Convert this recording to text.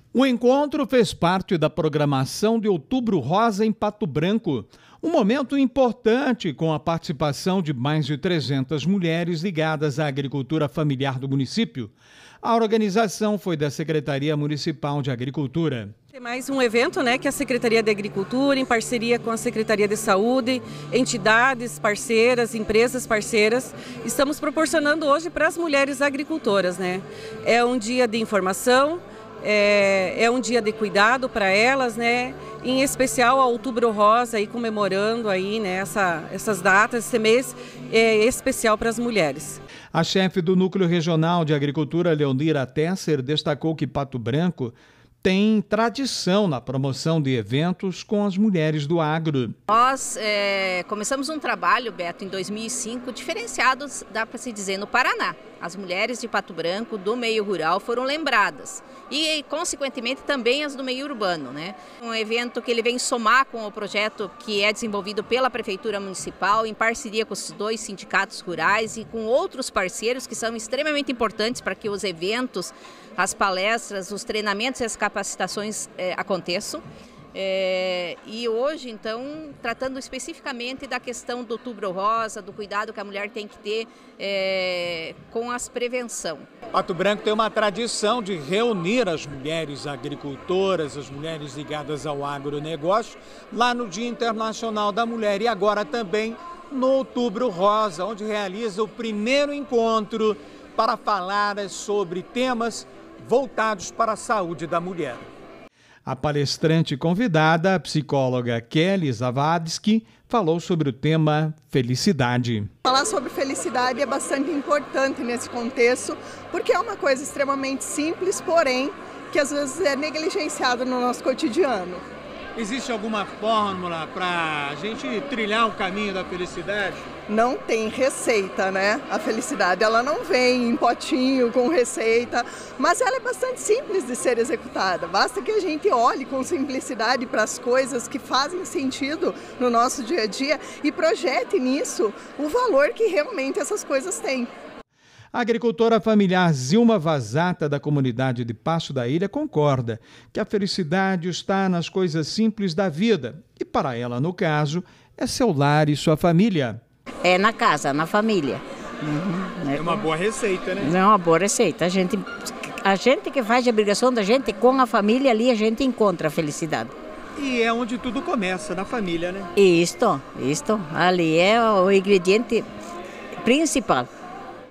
O encontro fez parte da programação de Outubro Rosa em Pato Branco, um momento importante com a participação de mais de 300 mulheres ligadas à agricultura familiar do município. A organização foi da Secretaria Municipal de Agricultura. É mais um evento, que a Secretaria de Agricultura, em parceria com a Secretaria de Saúde, entidades parceiras, empresas parceiras, estamos proporcionando hoje para as mulheres agricultoras. É um dia de informação, é um dia de cuidado para elas, em especial a Outubro Rosa, aí, comemorando aí, essas datas, esse mês é especial para as mulheres. A chefe do Núcleo Regional de Agricultura, Leonira Tesser, destacou que Pato Branco tem tradição na promoção de eventos com as mulheres do agro. Nós começamos um trabalho, Beto, em 2005, diferenciado, dá para se dizer, no Paraná. As mulheres de Pato Branco, do meio rural, foram lembradas. E, consequentemente, também as do meio urbano. Um evento que ele vem somar com o projeto que é desenvolvido pela Prefeitura Municipal, em parceria com os dois sindicatos rurais e com outros parceiros que são extremamente importantes para que os eventos, as palestras, os treinamentos e as capacitações aconteçam. E hoje, então, tratando especificamente da questão do Outubro Rosa, do cuidado que a mulher tem que ter com as prevenção. Pato Branco tem uma tradição de reunir as mulheres agricultoras, as mulheres ligadas ao agronegócio, lá no Dia Internacional da Mulher e agora também no Outubro Rosa, onde realiza o primeiro encontro para falar sobre temas voltados para a saúde da mulher. A palestrante convidada, a psicóloga Kelly Zavadski, falou sobre o tema felicidade. Falar sobre felicidade é bastante importante nesse contexto, porque é uma coisa extremamente simples, porém, que às vezes é negligenciada no nosso cotidiano. Existe alguma fórmula para a gente trilhar o caminho da felicidade? Não tem receita, A felicidade, ela não vem em potinho com receita, mas ela é bastante simples de ser executada. Basta que a gente olhe com simplicidade para as coisas que fazem sentido no nosso dia a dia e projete nisso o valor que realmente essas coisas têm. A agricultora familiar Zilma Vazata, da comunidade de Passo da Ilha, concorda que a felicidade está nas coisas simples da vida e, para ela, no caso, é seu lar e sua família. É na casa, na família. É uma boa receita, É uma boa receita. A gente que faz a obrigação da gente com a família, ali a gente encontra a felicidade. E é onde tudo começa, na família, Isto. Ali é o ingrediente principal.